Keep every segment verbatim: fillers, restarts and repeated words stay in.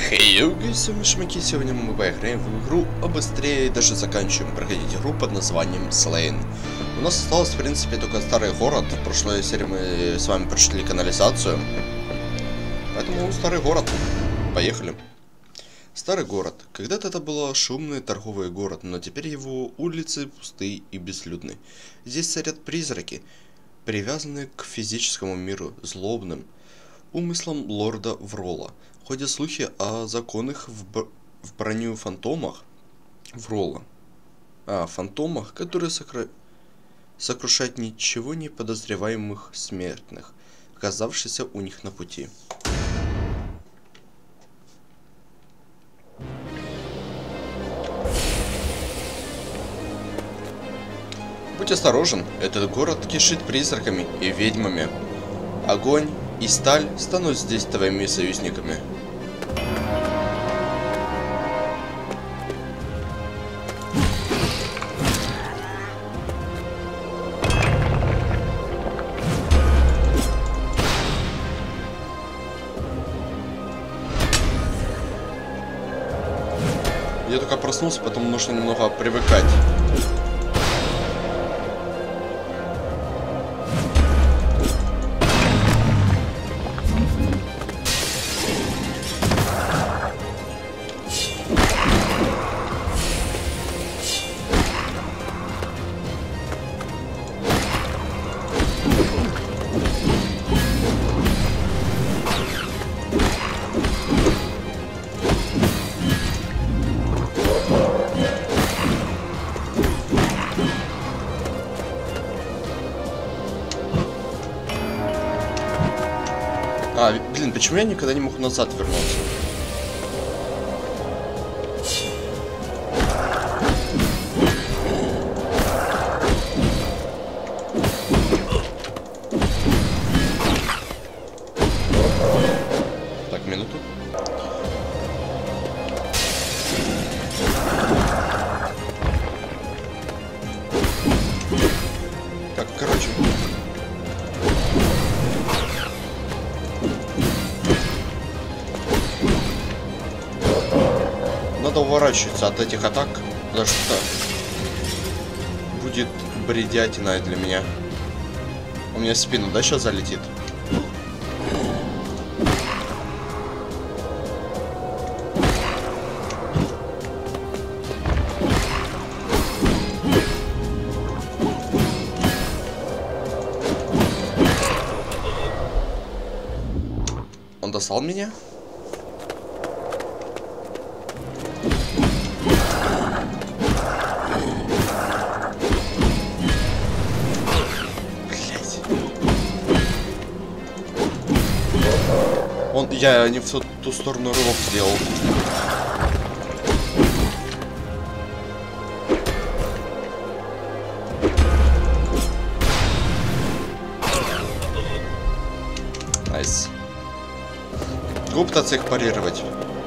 Хей, йоги, с вами Шмаки. Сегодня мы поиграем в игру, а быстрее даже заканчиваем проходить игру под названием Слейн. У нас осталось, в принципе, только старый город. В прошлой серии мы с вами прошли канализацию. Поэтому старый город. Поехали. Старый город. Когда-то это был шумный торговый город, но теперь его улицы пустые и безлюдны. Здесь царят призраки, привязанные к физическому миру, злобным умыслом лорда Врола. Ходят слухи о законах в, б... в броню фантомах Врола. А, фантомах, которые сокра... сокрушают ничего не подозреваемых смертных, оказавшихся у них на пути. Будь осторожен, этот город кишит призраками и ведьмами. Огонь и сталь станут здесь твоими союзниками. Я только проснулся, потом нужно немного привыкать. А, блин, почему я никогда не мог назад вернуться? Так, минуту. Так, короче. Надо уворачиваться от этих атак, потому что будет бредятина для меня. У меня в спину, да, сейчас залетит? Он достал меня? Он, я не в ту, ту сторону рывок сделал. Найс. Го пытаться их парировать.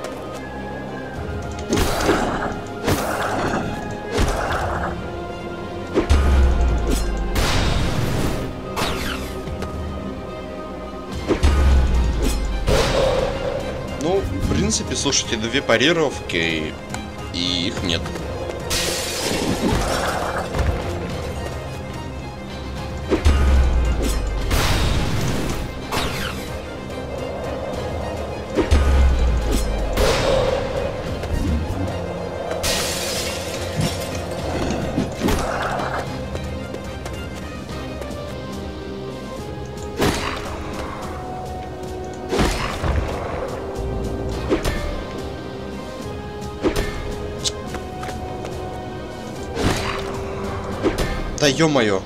Ну, в принципе, слушайте, две парировки, и их нет. Да ё-моё.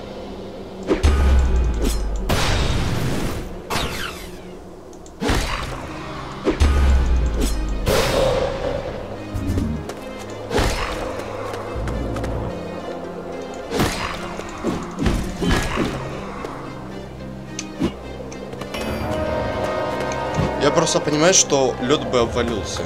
Я просто понимаю, что лед бы обвалился.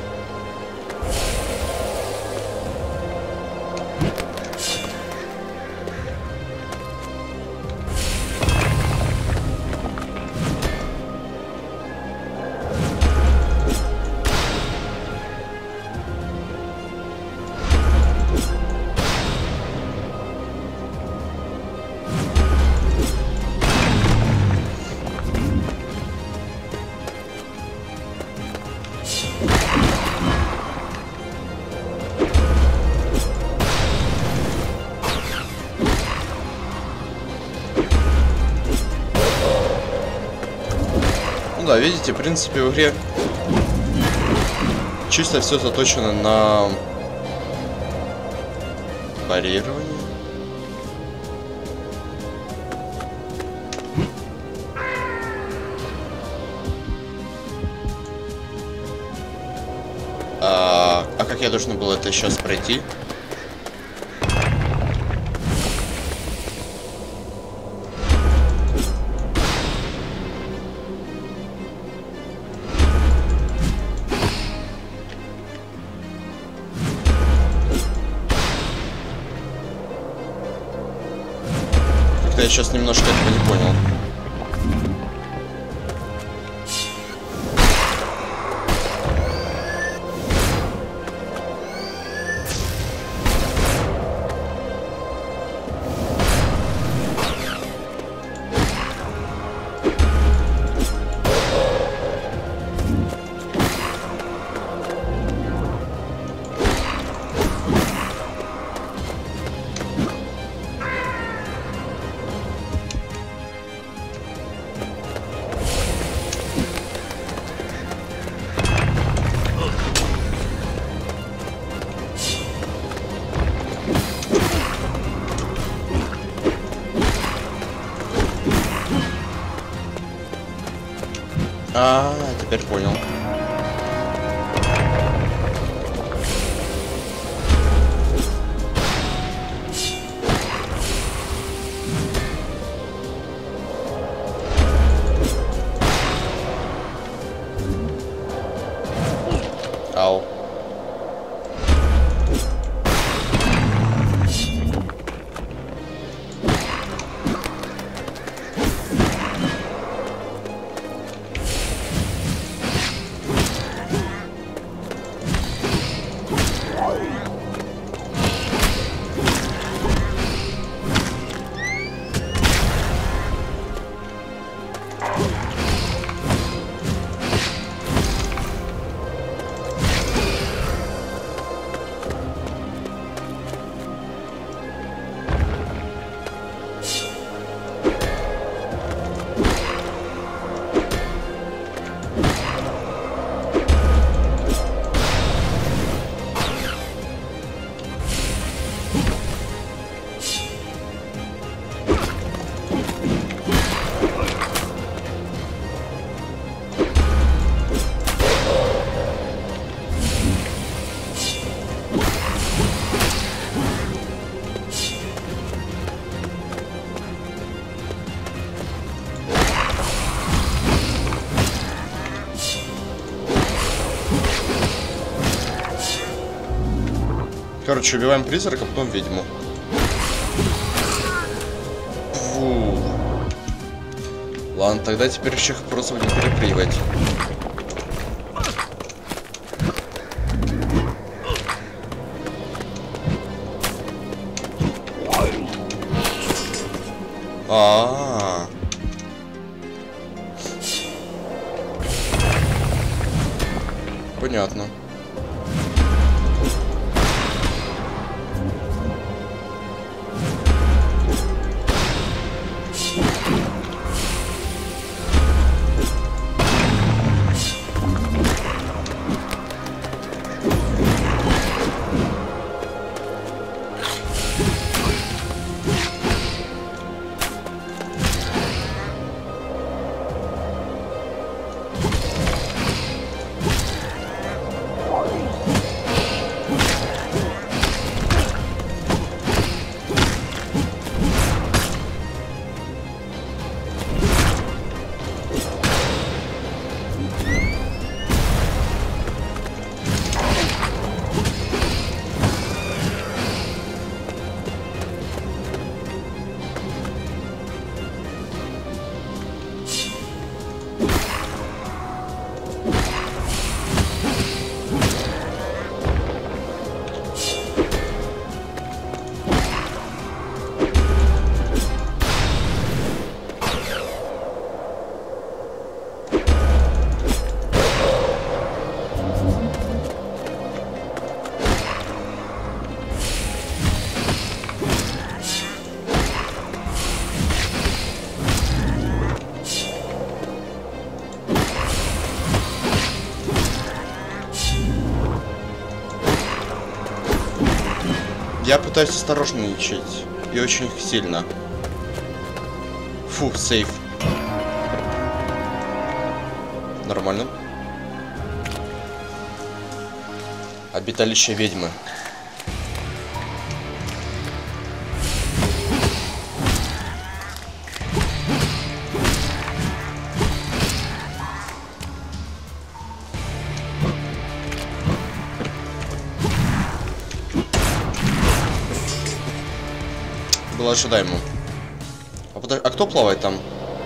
Ну да, видите, в принципе, в игре чисто все заточено на парирование. А, а как я должен был это сейчас пройти? Как-то я сейчас немножко этого не понял. А, теперь понял. Ау. Короче, убиваем призрака, потом ведьму. Фу. Ладно, тогда теперь еще их просто будем перепрыгивать. А-а-а. Понятно. пытаюсь осторожничать. И очень сильно. Фу, сейф. Нормально. Обиталище ведьмы. Было ожидаемо. А, под... а кто плавает там?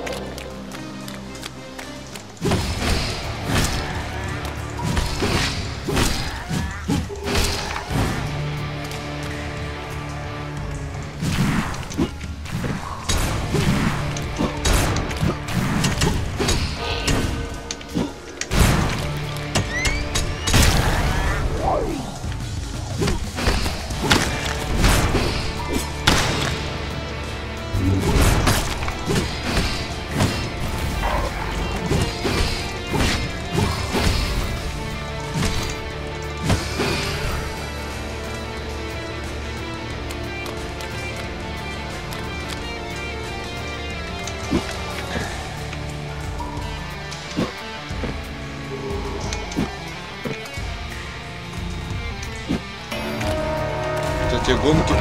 Эти гонки.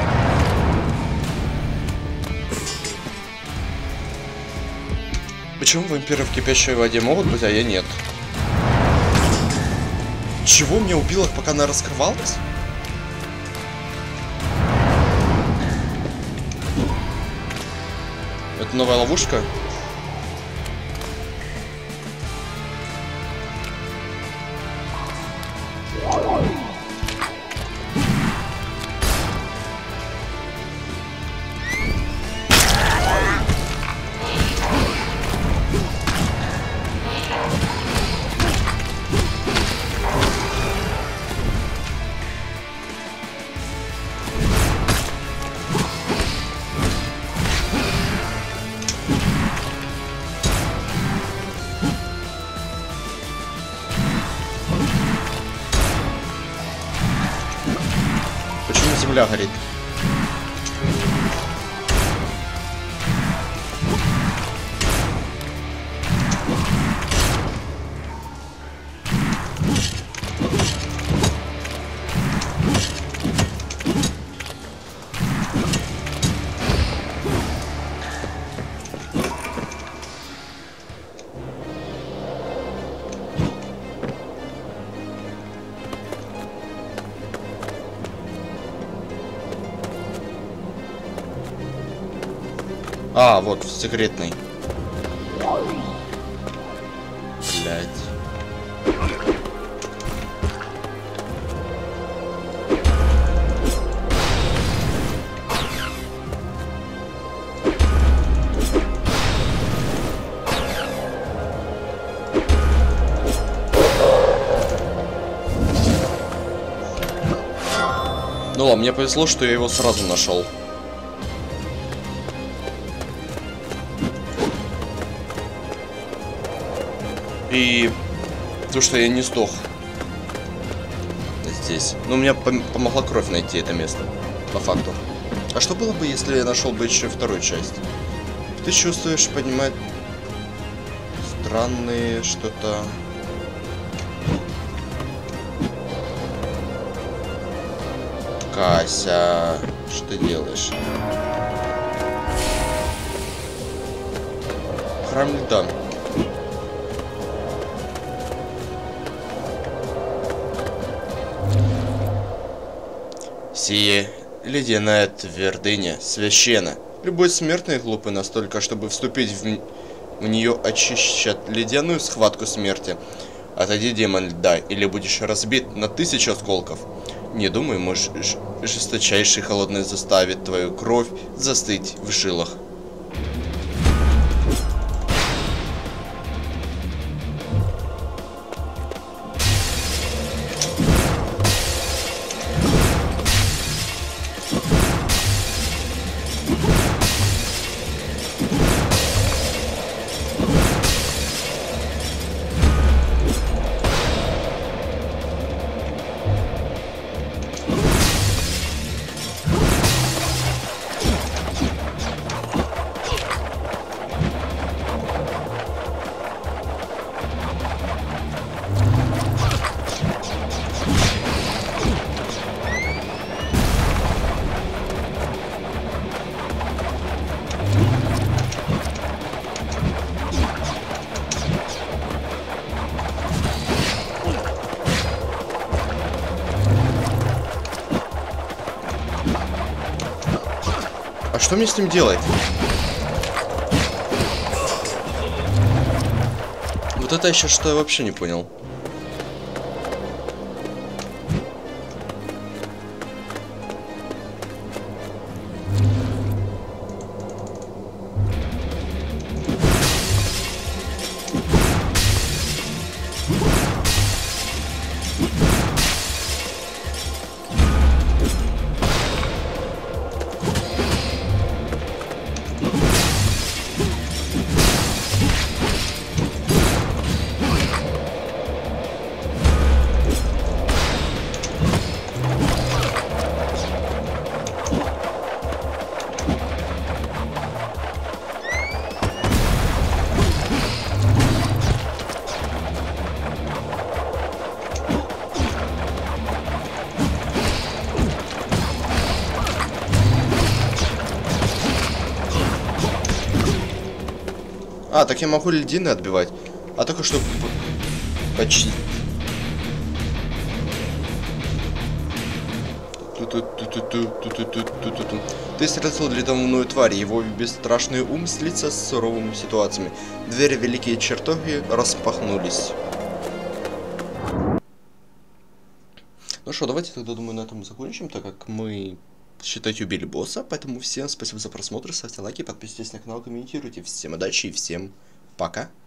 Почему вампиры в кипящей воде могут быть, а я нет? Чего меня убило, пока она раскрывалась? Это новая ловушка? Земля горит. А, вот, секретный. Блять. Ну ладно, мне повезло, что я его сразу нашел. И то, что я не сдох здесь. Ну, мне пом помогла кровь найти это место, по факту. А что было бы, если я нашел бы еще вторую часть? Ты чувствуешь, поднимать странные что-то. Кася, что ты делаешь? Храм льда. Сие ледяная твердыня священна. Любой смертный глупый настолько, чтобы вступить в, в нее, очищат ледяную схватку смерти. Отойди, демон льда, или будешь разбит на тысячу осколков. Не думай, может, жесточайший холодный заставит твою кровь застыть в жилах. А что мне с ним делать? Вот это еще что я вообще не понял. А, так я могу льдины отбивать. А только что... Почти. Ты встретил ледяную тварь, его бесстрашный ум слится с суровыми ситуациями. Двери великие чертоги распахнулись. Ну что, давайте тогда, думаю, на этом закончим, так как мы, считайте, убили босса. Поэтому всем спасибо за просмотр, ставьте лайки, подписывайтесь на канал, комментируйте. Всем удачи и всем пока.